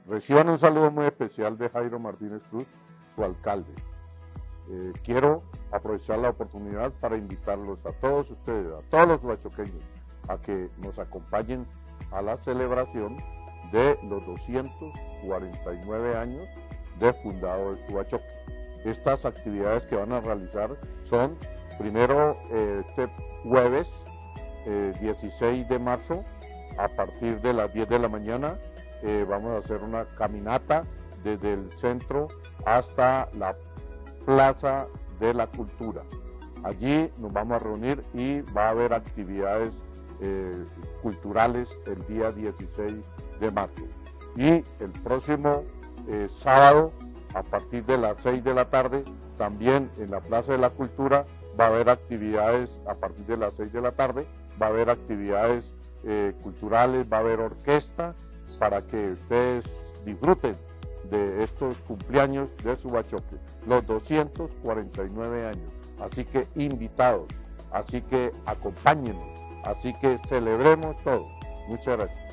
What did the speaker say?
Reciban un saludo muy especial de Jairo Martínez Cruz, su alcalde. Quiero aprovechar la oportunidad para invitarlos a todos ustedes, a todos los huachoqueños, a que nos acompañen a la celebración de los 249 años de fundado de Subachoque. Estas actividades que van a realizar son, primero, este jueves 16 de marzo, a partir de las 10 de la mañana, vamos a hacer una caminata desde el centro hasta la Plaza de la Cultura. Allí nos vamos a reunir y va a haber actividades culturales el día 16 de marzo. Y el próximo sábado, a partir de las 6 de la tarde, también en la Plaza de la Cultura va a haber actividades, a partir de las 6 de la tarde, va a haber actividades culturales, va a haber orquesta, para que ustedes disfruten de estos cumpleaños de Subachoque, los 249 años. Así que invitados, así que acompáñenos, así que celebremos todo. Muchas gracias.